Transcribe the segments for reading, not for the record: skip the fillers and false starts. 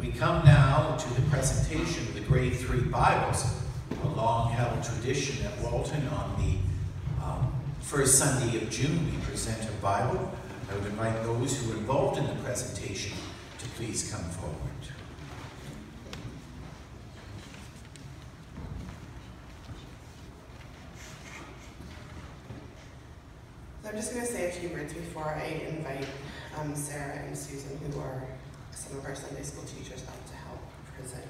We come now to the presentation of the Grade 3 Bibles, a long-held tradition at Walton. On the first Sunday of June, we present a Bible. I would invite those who are involved in the presentation to please come forward. I'm just going to say a few words before I invite Sarah and Susan, who are some of our Sunday school teachers, up to help present.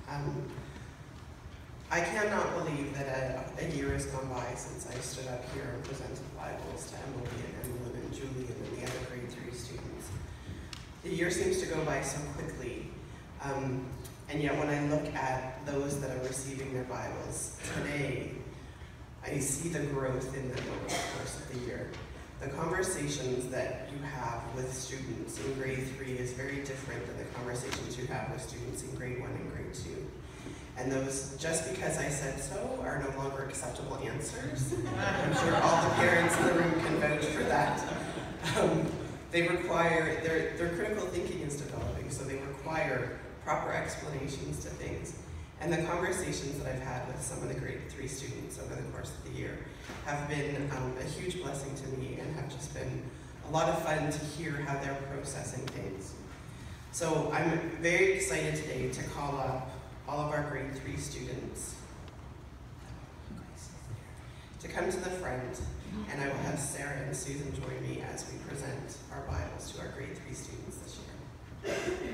I cannot believe that a year has gone by since I stood up here and presented Bibles to Emily and Emily and Julie and the other grade 3 students. The year seems to go by so quickly, and yet when I look at those that are receiving their Bibles today, I see the growth in them over the course of the year. The conversations that you have with students in grade 3 is very different than the conversations you have with students in grade 1 and grade 2. And those, just because I said so, are no longer acceptable answers. I'm sure all the parents in the room can vouch for that. They require, their critical thinking is developing, so they require proper explanations to things. And the conversations that I've had with some of the grade 3 students over the course of the year have been a huge blessing to me and have just been a lot of fun to hear how they're processing things. So I'm very excited today to call up all of our grade 3 students to come to the front, and I will have Sarah and Susan join me as we present our Bibles to our grade 3 students this year.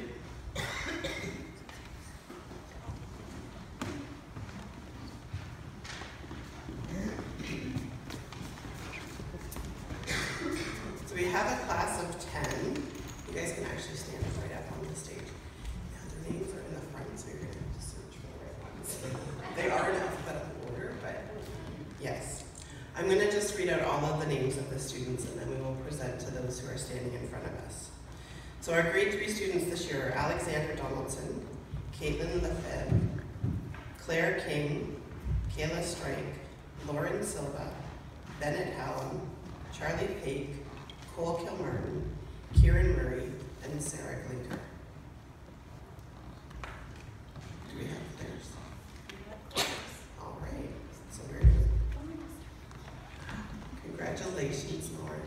So we have a class of 10. You guys can actually stand right up on the stage. Now their names are in the front, so you're going to have to search for the right ones. They are in alphabetical order, but yes. I'm going to just read out all of the names of the students, and then we will present to those who are standing in front of us. So our grade 3 students this year are Alexander Donaldson, Caitlin Lefebvre, Claire King, Kayla Strike, Lauren Silva, Bennett Hallam, Charlie Pake, Cole Kilmartin, Kieran Murray, and Sarah Glinker. Do we have theirs? All right. So we're good. Congratulations, Lauren.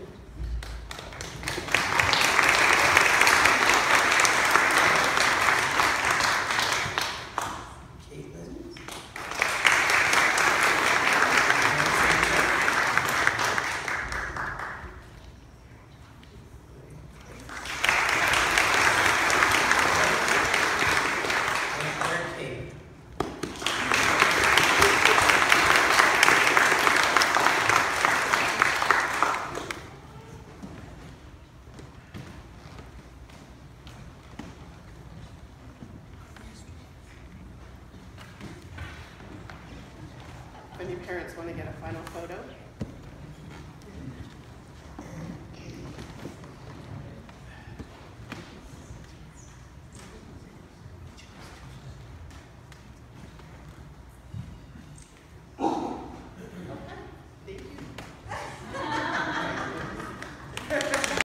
When your parents want to get a final photo.